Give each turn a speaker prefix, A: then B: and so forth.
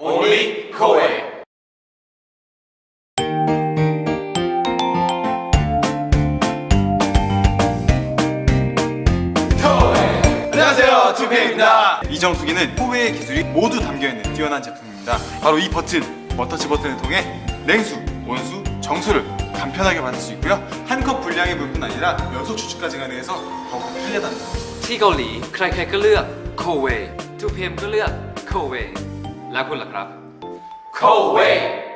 A: Only Koei. 안녕하세요, 2PM입니다.
B: 이정수기는 코웨의 기술이 모두 담겨있는 뛰어난 제품입니다. 바로 이 버튼, 워터치 버튼을 통해 냉수, 온수, 정수를 간편하게 받을 수 있고요. 한 컵 분량의 물뿐 아니라 연속 추출까지 가능해서 더욱 편리하다는 점.
C: ที่เกาหลีใครๆก็เลือกโคเว 2PM ก็เลือกโคเวแล้วคุณล่ะครับ
A: Koei.